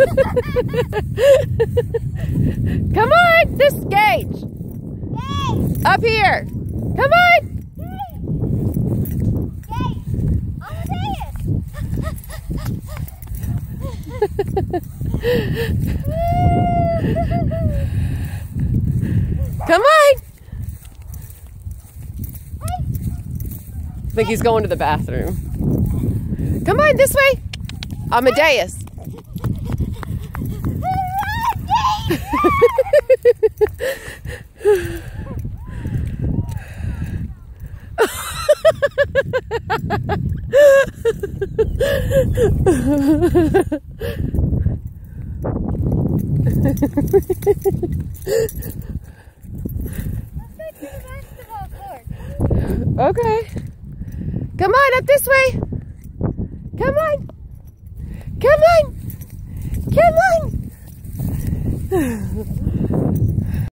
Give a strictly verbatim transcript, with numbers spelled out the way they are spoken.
Come on, this Gage. Gage. Up here. Come on. Come on. I think he's going to the bathroom. Come on, this way. Amadeus. Okay. Come on, up this way. Come on. Come on. Come on.